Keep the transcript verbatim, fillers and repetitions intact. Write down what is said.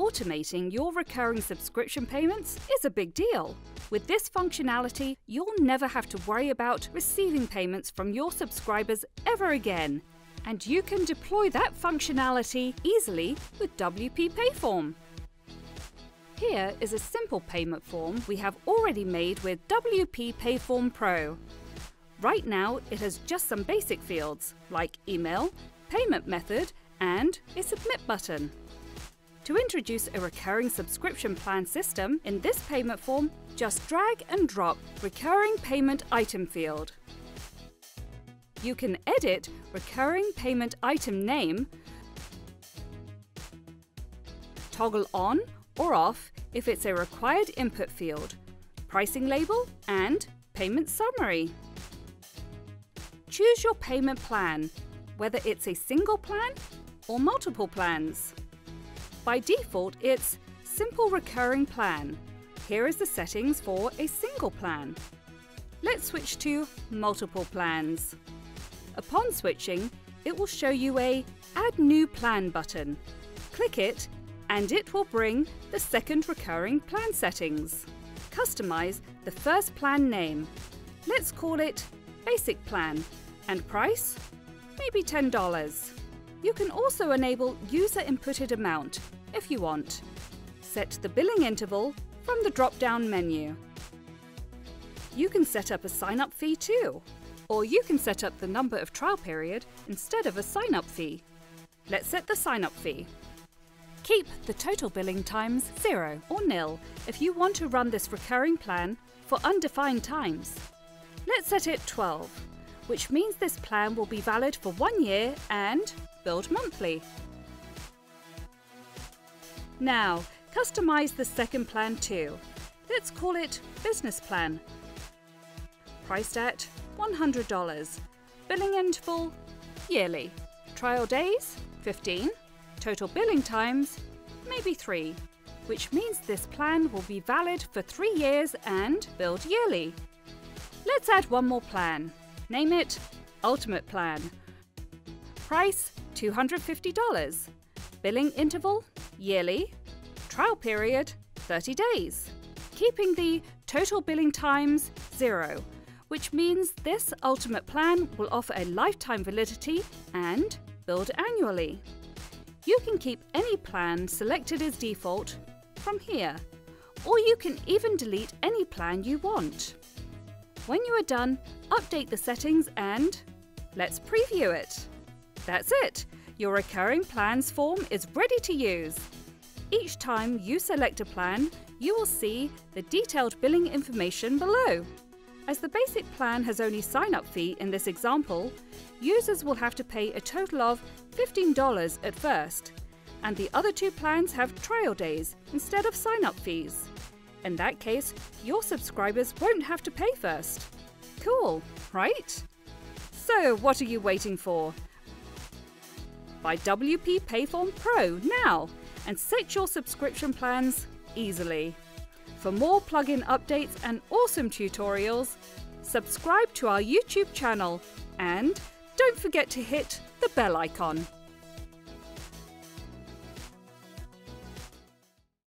Automating your recurring subscription payments is a big deal. With this functionality, you'll never have to worry about receiving payments from your subscribers ever again. And you can deploy that functionality easily with W P Payform. Here is a simple payment form we have already made with W P Payform Pro. Right now, it has just some basic fields like email, payment method, and a submit button. To introduce a recurring subscription plan system in this payment form, just drag and drop recurring payment item field. You can edit recurring payment item name, toggle on or off if it's a required input field, pricing label, and payment summary. Choose your payment plan, whether it's a single plan or multiple plans. By default, it's Simple Recurring Plan. Here is the settings for a single plan. Let's switch to multiple plans. Upon switching, it will show you a Add New Plan button. Click it, and it will bring the second recurring plan settings. Customize the first plan name. Let's call it Basic Plan, and price, maybe ten dollars. You can also enable user inputted amount if you want. Set the billing interval from the drop-down menu. You can set up a sign-up fee too, or you can set up the number of trial period instead of a sign-up fee. Let's set the sign-up fee. Keep the total billing times zero or nil if you want to run this recurring plan for undefined times. Let's set it twelve, which means this plan will be valid for one year and billed monthly. Now, customize the second plan too. Let's call it Business Plan. Priced at one hundred dollars. Billing interval, yearly. Trial days, fifteen. Total billing times, maybe three. Which means this plan will be valid for three years and billed yearly. Let's add one more plan. Name it Ultimate Plan. Price, two hundred fifty dollars. Billing interval, yearly. Trial period, thirty days. Keeping the total billing times zero, which means this Ultimate Plan will offer a lifetime validity and billed annually. You can keep any plan selected as default from here, or you can even delete any plan you want. When you are done, update the settings and let's preview it. That's it! Your recurring plans form is ready to use. Each time you select a plan, you will see the detailed billing information below. As the basic plan has only sign-up fee in this example, users will have to pay a total of fifteen dollars at first, and the other two plans have trial days instead of sign-up fees. In that case, your subscribers won't have to pay first. Cool, right? So what are you waiting for? Buy W P Payform Pro now and set your subscription plans easily. For more plugin updates and awesome tutorials, subscribe to our YouTube channel and don't forget to hit the bell icon.